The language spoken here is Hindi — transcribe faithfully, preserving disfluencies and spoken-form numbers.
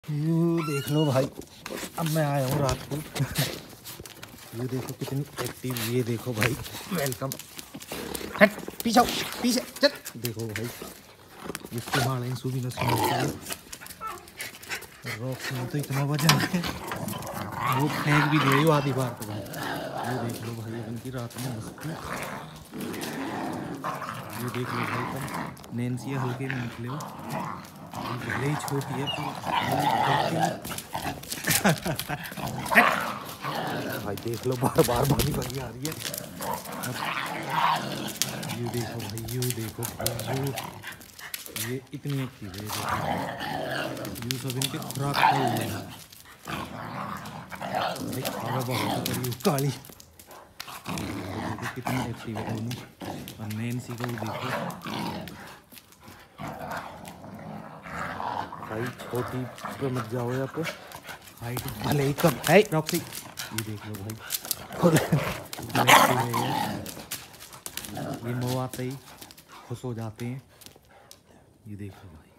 यू देख लो भाई, अब मैं आया हूँ रात को। ये देखो कितनी एक्टिव, ये देखो भाई, वेलकम। हट पीछे आओ, पीछे चल। देखो भाई इसके माड़े सुबह न सुन रॉक्स में तो इतना वजन है वो फेंक भी दे आधी बार तो भाई। ये देख लो भाई इनकी रात में मस्ती। ये देख लो भाई तुम, नैन्सी हल्के में निकले हो, भले ही छोटी है भाई। देख लो बार बार भागी भागी आ रही है। यू देखो भाई, यू देखो भाई, यू ये इतनी एक्टिव है। देखो यू सब इनके खुराक खाए हुए हैं भाई। आगे बहुत करी काली, देखो कितनी एक्टिव है दोनों। और नैन्सी को देखो भाई, छोटी पे मत जाओ यहाँ पे, हाइट भले ही कम है रॉक्सी। ये देख लो भाई ये मोह आते ही खुश हो जाते हैं। ये देख लो भाई।